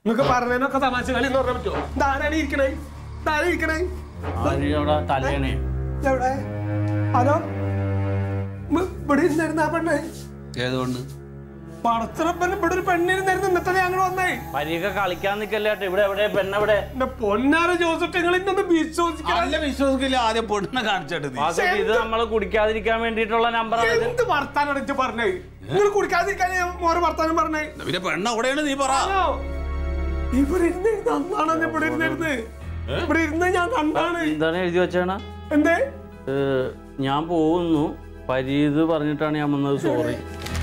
നിങ്ങൾക്ക് പറഞ്ഞതിനൊക്കെ തമാശ കളി എന്ന് പറഞ്ഞാൽ പറ്റുമോ? ധാരാണ് ഇരിക്കണേ, ധാരാ ഇരിക്കണേ. എവിടെ? ഹലോ, ഇവിടെ ഇരുന്നായിരുന്നു ആ പെണ്ണേ. ഏതുകൊണ്ട് പടത്തിറപ്പൻ ഇവിടെ ഒരു പെണ്ണിരുന്നായിരുന്നു. ഇന്നത്തെ ഞങ്ങൾ വന്നേ. പരീക്ഷ കളിക്കാൻ നിക്കല്ലേട്ടെ. ഇവിടെ എവിടെ പെണ്ണെവിടെ? പൊന്നാര ജോസഫ്, നിങ്ങൾ ഇന്നൊന്നും വിശ്വസിക്കില്ല. ആദ്യം പെണ്ണിനെ കാണിച്ചിട്ട് ഇത് നമ്മള് കുടിക്കാതിരിക്കാൻ വേണ്ടിട്ടുള്ള നമ്പർ. എന്ത് വർത്താനം അടിച്ച് പറഞ്ഞേ? നിങ്ങൾ കുടിക്കാതിരിക്കാൻ ഓരോ വർത്താനം പറഞ്ഞേ. പിന്നെ പെണ്ണ് എവിടെയാണ് നീ പറ. ഇവിടെ ഇരുന്നിരുന്ന് അന്നാണ് ഇവിടെ ഇരുന്നിരുന്ന്. ഇവിടെ ഇരുന്ന് ഞാൻ കണ്ടാണ്. എന്താണ് എഴുതി വെച്ചാണ്? എന്തേ? ഞാൻ പോകുന്നു പരീത് പറഞ്ഞിട്ടാണ് ഞാൻ വന്നത്. സോറി.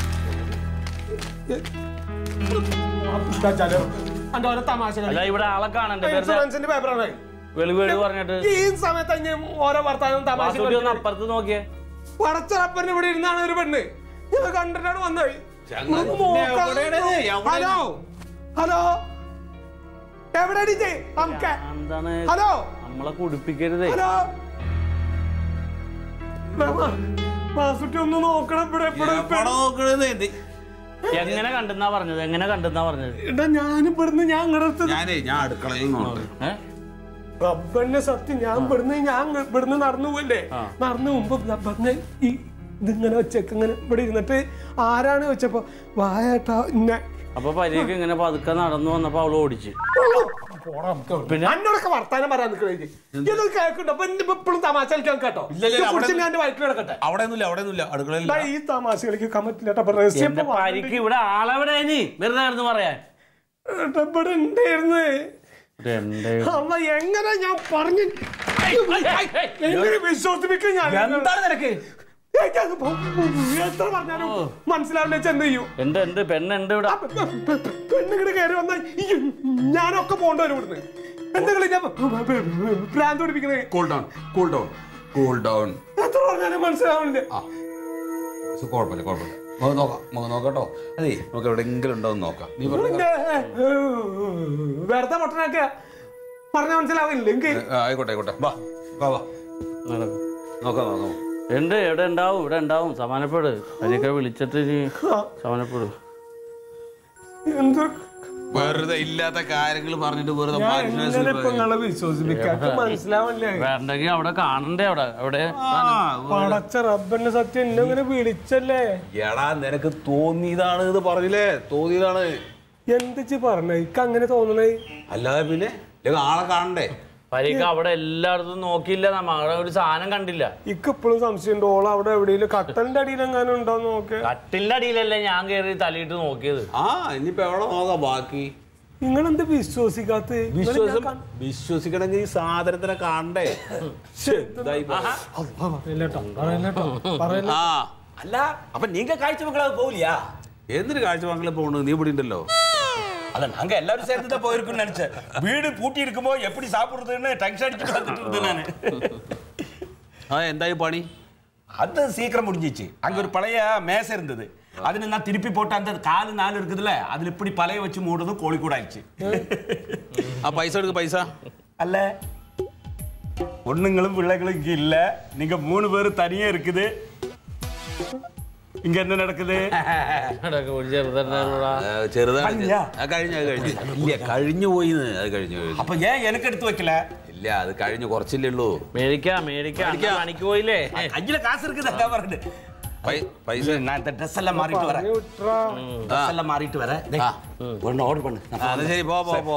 അല്ല ഇവിടെ ആളെ കാണണ്ടേ? പേപ്പറാണ് വെളിവേട് പറഞ്ഞിട്ട് ഈ സമയത്ത് ഓരോ വർത്താനം തമാശ. അപ്പുറത്ത് നോക്കിയേ. പടച്ചറപ്പന് ഇവിടെ ഇരുന്നാണ് ഒരു പെണ്ണ്. ഞാൻ കണ്ടിട്ടാണ് വന്നത്. ഹലോ ഹലോ, എവിടെ? എന്താണ് ഹലോ, നമ്മളെ കുടിപ്പിക്കരുതേ. ഹലോ മാസുട്ടി ഒന്ന് നോക്കണം. ഇവിടെ എങ്ങനെ കണ്ടെന്നാ പറഞ്ഞത്? എങ്ങനെ കണ്ടെന്നാ പറഞ്ഞത്? ഞാൻ ഇവിടുന്ന് ഞാൻ അടുക്കളയിൽ റബ്ബന്നെ സത്യം. ഞാൻ ഇവിടുന്ന് നടന്നു പോയില്ലേ? നടന്നു മുമ്പ് ഇതിങ്ങനെ വെച്ചേക്ക് ഇങ്ങനെ ഇവിടെ ഇരുന്നിട്ട് ആരാണ് വെച്ചപ്പോ വായേട്ടാ ഇന്നെ. അപ്പൊ പരീക്ക് ഇങ്ങനെ പതുക്കെ നടന്നു വന്നപ്പോ അവള് ഓടിച്ച്. പിന്നെ എന്നോടൊക്കെ വർത്താനം പറയാൻ നിൽക്കണേ. കേൾക്കണ്ടോ? ഇപ്പോഴും തമാശ കളിക്കാൻ കേട്ടോ. ഈ തമാശ കളിക്കാൻ പറ്റില്ല. പരീക്ക് ഇവിടെ ആളെവിടെ വെറുതെ പറയാൻ ഇവിടെ ഉണ്ടായിരുന്നു. എങ്ങനെ ഞാൻ പറഞ്ഞു വിശ്വസിപ്പിക്കും? ഞാൻ എന്താണ് നിനക്ക് എത്ര പറഞ്ഞാലും മനസ്സിലാവില്ല. എന്ത് ചെയ്യൂ? പെണ്ണുണ്ട് ഇവിടെ. പെണ്ണുങ്ങട് കയറി വന്ന ഞാനൊക്കെ പോകേണ്ടി വരും ഇവിടുന്ന്. എന്തെങ്കിലും ഭ്രാന്ത് പിടിപ്പിക്കണേ. എത്ര പറഞ്ഞാലും മനസ്സിലാവില്ല. നോക്കട്ടോ. അതെ, നമുക്ക് എവിടെയെങ്കിലും ഉണ്ടാവും നോക്കാം. വെറുതെ പൊട്ടനൊക്കെ പറഞ്ഞ മനസ്സിലാവില്ല. ആയിക്കോട്ടെ നോക്കാം. എവിടെ ഉണ്ടാവും? ഇവിടെ ഉണ്ടാവും. സമാനപ്പെട്. അതിനൊക്കെ വിളിച്ചിട്ട് സമാനപ്പെടും. വെറുതെ ഇല്ലാത്ത കാര്യങ്ങൾ പറഞ്ഞിട്ട് വേണ്ടെങ്കിൽ അവിടെ കാണണ്ടേ? അവിടെ പടച്ച റബ്ബന്റെ സത്യം എന്നെ ഇങ്ങനെ വിളിച്ചല്ലേ? എടാ, നിനക്ക് തോന്നിയതാണ് ഇത് പറഞ്ഞില്ലേ? തോന്നിയതാണ്. എന്ത് പറഞ്ഞ? എനിക്ക് അങ്ങനെ തോന്നണേ. അല്ലാതെ പിന്നെ ആളെ കാണണ്ടേ? പരീക്ക് അവിടെ എല്ലായിടത്തും നോക്കിയില്ല. നമ്മളെ ഒരു സാധനം കണ്ടില്ല. ഇപ്പോഴും സംശയമുണ്ട്. ഓള് അവിടെ എവിടെയെങ്കിലും കട്ടലിന്റെ അടിയിൽ എങ്ങാനും ഉണ്ടോന്ന് നോക്കിയ. കട്ടിലിന്റെ അടിയിലല്ലേ ഞാൻ കയറി തലയിട്ട് നോക്കിയത്. ഇനിയിപ്പോ എവിടെ നോക്കാം ബാക്കി. നിങ്ങളെന്ത് വിശ്വസിക്കാത്ത? വിശ്വസിക്കണമെങ്കിൽ ഈ സാധനത്തിനെ കാണണ്ടേ? അല്ല, അപ്പൊ നീങ്ക കാഴ്ച മക്കളാ പോവില്ല? എന്തിനു കാഴ്ച മക്കളെ പോകണു? നീ ഇവിടെ ഉണ്ടല്ലോ. അല്ല, நாங்க எல்லாரும் சேர்ந்து தான் போயிருக்கோம்னு நினைச்சேன். வீடு பூட்டி இருக்குமோ எப்படி சாப்பிடுறதுன்னு டென்ஷன் அடிச்சு வந்துட்டு இருந்தேன் நான். എന്തായി പണി? அது சீக்கிரம் முடிஞ்சிச்சு. அங்க ஒரு பழைய மேசை இருந்தது. அதுல நான் திருப்பி போட்ட அந்த காலு நாலு இருக்குதுல, அதுல இப்படி பழைய வச்சு மூடுறது கோழி கூட ஆயிடுச்சு. പൈസ എടുക്ക്. പൈസ அல்ல, பொண்ணுங்களும் பிள்ளைகளும் இங்க இல்ல. நீங்க 3 பேரும் தனியா இருக்குது. ഇങ്ങ എന്താ നടക്കുന്നത്? കഴിഞ്ഞു പോയി. അത് കഴിഞ്ഞു. അപ്പൊ ഞാൻ എനിക്ക് എടുത്ത് വെക്കല? ഇല്ല, അത് കഴിഞ്ഞു. കുറച്ചില്ലേ ഉള്ളൂ. പണിക്ക് പോയില്ലേ? അഞ്ചിലെ കാശ് இருக்குதா പറഞ്ഞിട്ട് പൈസ. ഞാൻ ഡ്രസ് എല്ലാം മാറിയിട്ട് വരാം. ഡ്രസ് എല്ലാം മാറിയിട്ട് വരാം. ഓർഡർ പണ്ട്. ശരി, പോ.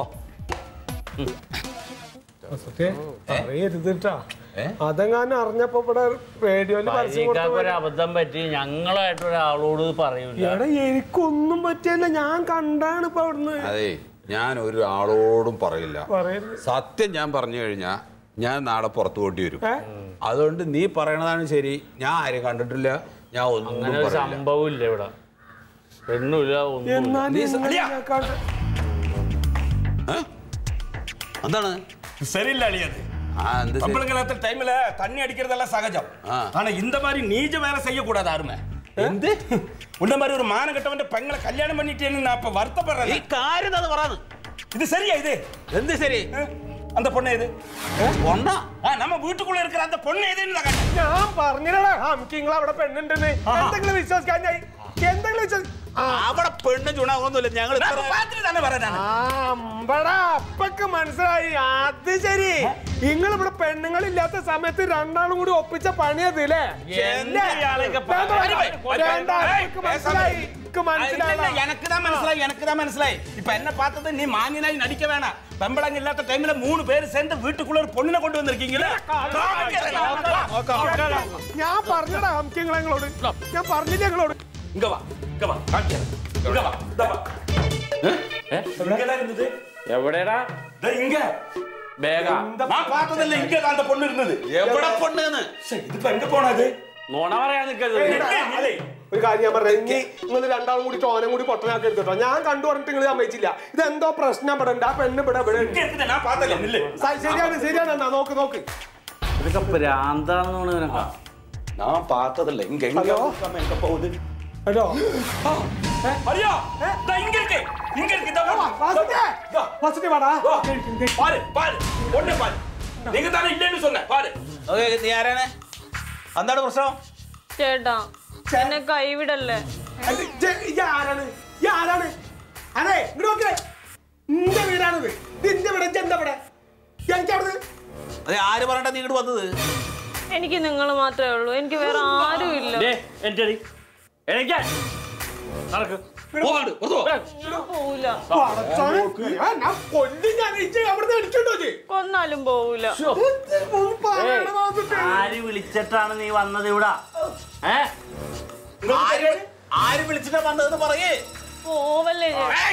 അതെങ്ങാനും അറിഞ്ഞപ്പോ ഇവിടെ റേഡിയോയില് അബദ്ധം പറ്റി. ഞങ്ങളായിട്ട് ഒരാളോട് പറയൂല. എനിക്കൊന്നും പറ്റിയല്ല. ഞാൻ കണ്ടാണ് ഇപ്പൊ അവിടുന്ന്. അതെ, ഞാൻ ഒരു ആളോടും പറയില്ല. സത്യം ഞാൻ പറഞ്ഞു കഴിഞ്ഞാ ഞാൻ നാളെ പുറത്തു പോണ്ടി വരും. അതുകൊണ്ട് നീ പറയണതാണ് ശരി. ഞാൻ ആരും കണ്ടിട്ടില്ല. ഞാൻ ഒന്നും സംഭവമില്ല ഇവിടെ. പെണ്ണുമില്ല, എന്താണ്? சரியில்லை அழியாது. பொம்பளைங்களாத்த டைம்ல தண்ணி அடிக்கிறதெல்லாம் சகஜம். ஆனா இந்த மாதிரி நீஜ வேலை செய்யக்கூடாது யாருமே. എന്ത്? ഉന്ന மாதிரி ഒരു മാനകെട്ടവന്റെ പെങ്ങളെ കല്യാണം பண்ணிட்டேன்னு நான் இப்ப வருத்தப்படுறேன். ഈ കാര്യം അത് പറയാது. இது சரியா இது? എന്ത് ശരി? அந்த பொண்ணு எது? பொண்ணா? நம்ம வீட்டுக்குள்ள இருக்கிற அந்த பொண்ணு எதுன்னு ഞാൻ പറഞ്ഞില്ലടാ ഹംകിങ്ങൾ അവിടെ പെണ്ണുണ്ടെന്ന്. എന്തെങ്കിലും വിശ്വസിക്കാൻ എന്തെങ്കിലും അവിടെ പെണ്ണ് ചുണാവൊന്നുമില്ല. ഞങ്ങൾ തന്നെ പറയാനാണ്. അപ്പൊക്കെ മനസ്സിലായി. അത് ശരി, നിങ്ങൾ ഇവിടെ പെണ്ണുങ്ങളില്ലാത്ത സമയത്ത് രണ്ടാളും കൂടി ഒപ്പിച്ച പണിയതില്ലേ? മനസ്സിലായി. ഇപ്പൊ എന്നെ பார்த்தது നീ മാന്യനായി നടിക്ക വേണ. പെമ്പളങ്ങ ഇല്ലാത്ത ടൈമില് 3 പേര് சேர்ந்து വീട്ടുക്കുള്ള ഒരു പൊണ്ണിനെ കൊണ്ടുവന്നിരിക്കീங்களே. ഞാൻ പറഞ്ഞടാ ഞങ്ങളോട്, ഞാൻ പറഞ്ഞില്ല ഞങ്ങളോട്. ഇങ്ങ വാ കാണിക്കാം. എവിടെടാ பார்த்ததில்ல இங்க தான் அந்த பொண்ணு இருந்தது. എവിടെ പൊണ്ണെന്ന് ഇതിപ്പോ എங்க പോണത്? നോണ പറയാൻ നിൽക്കരുത്. ഒരു കാര്യം ഞാൻ പറഞ്ഞു, നിങ്ങൾ രണ്ടാളും കൂടി ഓനം കൂടി പൊട്ടനാക്കി എടുത്തോ. ഞാൻ കണ്ടു പറഞ്ഞിട്ട് നിങ്ങൾ സമ്മതിച്ചില്ല. ഇതെന്തോ പ്രശ്നം പെടണ്ട. ആ പെണ്ണ് ശരിയാണ് ശരിയാണ്. നോക്ക് ഇതൊക്കെ പ്രാന്താന്ന് തോന്നുന്നു. நான் பார்த்ததில்ல. இங்க எங்க போகுது? ഹലോ അറിയോ? ഇங்க இருக்கு. பாரு பொண்ணு பாரு. நீங்க தானே இல்லன்னு சொன்ன. பாரு. നീ ആരാണ്? എന്താണ് പ്രശ്നം? ചേട്ടാ എന്നെ കൈവിടല്ലേ. ആരാണ്? അതെ ഇങ്ങോട്ട് നിന്റെ വീടാണിത്. നിന്റെ വീട് എന്താ ഇവിടെ? അതെ, ആര് പറഞ്ഞാ നീ ഇങ്ങോട്ട് വന്നത്? എനിക്ക് നിങ്ങൾ മാത്രമേ ഉള്ളൂ, എനിക്ക് വേറെ ആരും ഇല്ല. കൊന്നാലും പോവൂല. ആര് വിളിച്ചിട്ടാണ് നീ വന്നത് ഇവിടെ? ആര് വിളിച്ചിട്ടാ വന്നതെന്ന് പറയേ. പോവല്ലേ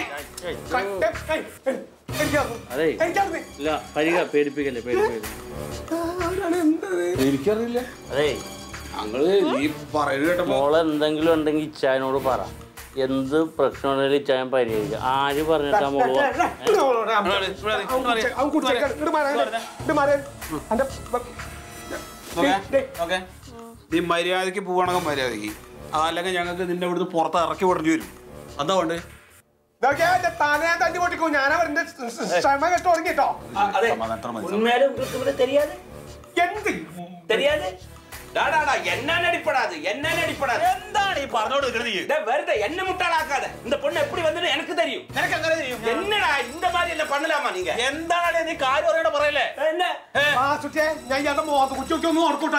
അതെ ഇല്ല, പേടിപ്പിക്കല്ലേ. എനിക്കറിയില്ല. അതെ നീ പറയുന്ന മോളെ എന്തെങ്കിലും ഉണ്ടെങ്കിൽ ഇച്ചായനോട് പറ. എന്ത് പ്രശ്നമുണ്ടെങ്കിലും ഇച്ചായൻ പരിഹരിക്കുക. ആര് പറഞ്ഞിട്ടാ മോള്? നീ മര്യാദക്ക് പോവാണെങ്കിൽ മര്യാദക്ക്, അതല്ലെങ്കിൽ ഞങ്ങൾക്ക് നിന്നെ ഇവിടുന്ന് പുറത്ത് ഇറക്കി വിടേണ്ടി വരും. എന്താ കൊണ്ട് തലയാൻ പൊട്ടിക്കോ. ഞാനാ ക്ഷമ കെട്ട് തുടങ്ങിട്ടോ. என்ன நடிப்படாது എന്താണ് ഈ പറഞ്ഞോട് வெறுതെ என்ன முட்டாளாக்காத. இந்த பொண்ணு எப்படி வந்து எனக்கு தெரியும். என்னடா இந்த மாதிரி என்ன பண்ணலாமா நீங்க? എന്താണ് നീ കാര്യം അറിയണ പറയല്ലേ? என்ன ഞാൻ ഇയാളുടെ മുഖത്ത് കുച്ചൊക്കെ ഒന്ന് ഓർക്കൂട്ടാ.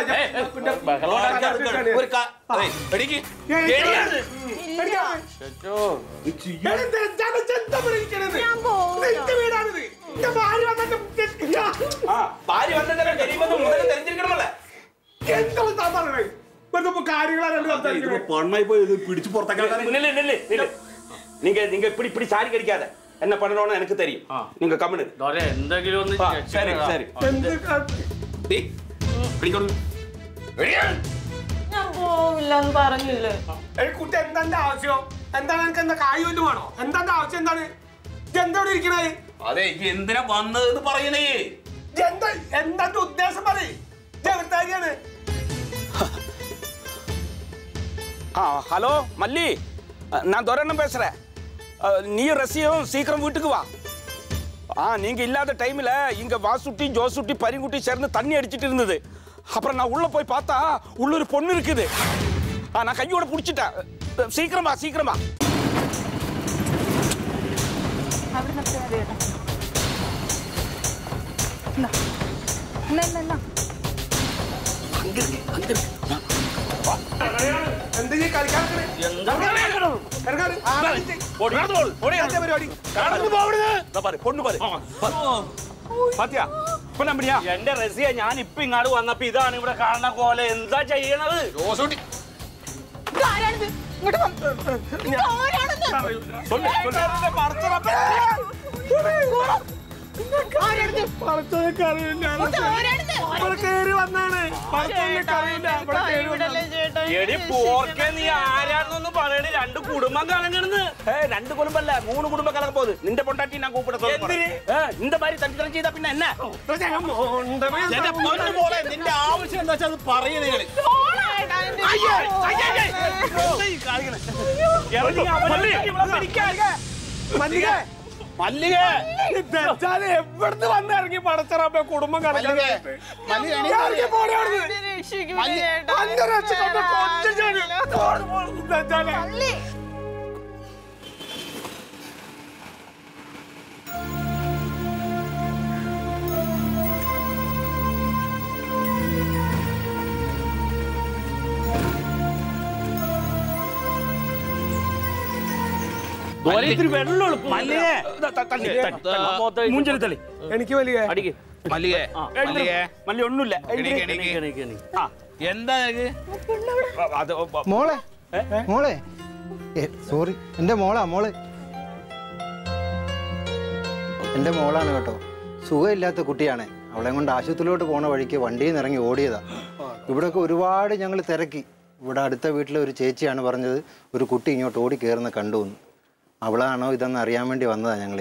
ഭാര്യ വന്നതല്ലേ தெரியுമെന്ന് മുതലേ தெரிஞ்சிருக்கணுമല്ലേ? പിടിച്ചു പുറത്തേക്കാ. நீங்க இப்படி சாரி கடிக்காத. என்ன பண்ணணும்னு எனக்கு தெரியும். நீங்க கம்முனு എന്തെങ്കിലും சரி ഞാൻ പോവില്ലെന്ന് പറഞ്ഞില്ലേ. കുട്ടി എന്താ ആവശ്യം? എന്താണ് എനിക്ക്? എന്താ കാര്യം വേണോ? എന്താ ആവശ്യം? എന്താണ് എന്താ ഇവിടെ ഇരിക്കണേ? അതെ, എന്തിനാ വന്നതെന്ന് പറയണേ. എന്താ ഉദ്ദേശം പറയും? എവിടുത്താരിയാണ്? ஹலோ மல்லி, நான் துரையண்ணன் பேசுறேன். நீ ரசியும் சீக்கிரம் வீட்டுக்கு வா. நீங்க இல்லாத டைம்ல இங்க வாசுட்டி ஜோசுட்டி பரிங்குட்டி சேர்ந்து தண்ணி அடிச்சிட்டு இருந்தது. அப்புறம் நான் உள்ள போய் பார்த்தா உள்ள ஒரு பொண்ணு இருக்குது. நான் கையோட புடிச்சிட்டேன். சீக்கிரம் வா. എന്റെ റസിയ, ഞാൻ ഇപ്പൊ ഇങ്ങോട്ട് വന്നപ്പോ ഇതാണ് ഇവിടെ കാണുന്ന പോലെ. എന്താ ചെയ്യണത്? നീ ആരാണെന്നൊന്ന് പറയണേ. 2 കുടുംബം കലങ്ങണെന്ന്. 2 കുടുംബല്ല, 3 കുടുംബം കലങ്ങ പോകുന്നത്. നിന്റെ പൊണ്ടാട്ടി ഞാൻ കൂപ്പിടും. இந்த மாதிரி தண்டித்தனம் ചെയ്താ പിന്നെ എന്നാ? നിന്റെ ആവശ്യം എന്താ വെച്ചാൽ അത് പറയുന്നത്. എവിടുന്ന് വന്നിറങ്ങി പടച്ചറാപ്പ കുടുംബം എനിക്ക് വലിയ മല്ലി ഒന്നുമില്ല. എന്താ മോളെ മോളെ സോറി, എന്റെ മോള് എന്റെ മോളാണ് കേട്ടോ. സുഖമില്ലാത്ത കുട്ടിയാണ്. അവളെ കൊണ്ട് ആശുപത്രിയിലോട്ട് പോണ വഴിക്ക് വണ്ടിയിൽ നിന്ന് ഇറങ്ങി ഓടിയതാ. ഇവിടെയൊക്കെ ഒരുപാട് ഞങ്ങൾ തിരക്കി. ഇവിടെ അടുത്ത വീട്ടിലെ ഒരു ചേച്ചിയാണ് പറഞ്ഞത് ഒരു കുട്ടി ഇങ്ങോട്ട് ഓടി കയറുന്ന കണ്ടു എന്ന്. അവളാണോ ഇതെന്ന് അറിയാൻ വേണ്ടി വന്നതാ ഞങ്ങൾ.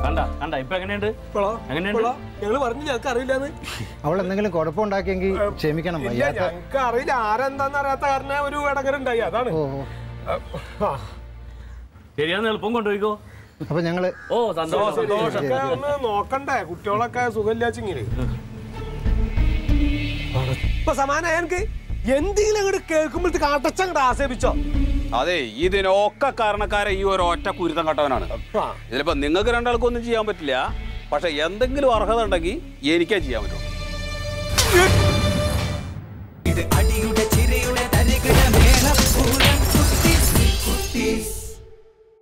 അവൾ എന്തെങ്കിലും കുഴപ്പമുണ്ടാക്കിയെങ്കിൽ ക്ഷമിക്കണം. അറിയില്ല, ആരെന്താന്ന് അറിയാത്ത കാരണം ഒരു ഇടങ്ങറുണ്ടായി, അതാണ്. ശരിയാന്ന് എളുപ്പം കൊണ്ടുപോയിക്കോ. അപ്പൊ ഞങ്ങള് നോക്കണ്ടേ കുട്ടികളൊക്കെ സുഖമില്ലാച്ചിങ്ങനെ. ഇപ്പൊ സമാനം എനിക്ക് എന്തെങ്കിലും അങ്ങോട്ട് കേൾക്കുമ്പോഴത്തേക്ക് അടച്ചങ്ങോട്ട് ആക്ഷേപിച്ചോ. അതെ, ഇതിനൊക്കെ കാരണക്കാരെ ഈ ഒരു ഒറ്റ കുരുത്തം കട്ടവനാണ്. ഇതിലിപ്പോ നിങ്ങൾക്ക് രണ്ടാൾക്കും ഒന്നും ചെയ്യാൻ പറ്റില്ല. പക്ഷെ എന്തെങ്കിലും അർഹത ഉണ്ടെങ്കിൽ എനിക്കേ ചെയ്യാൻ പറ്റും.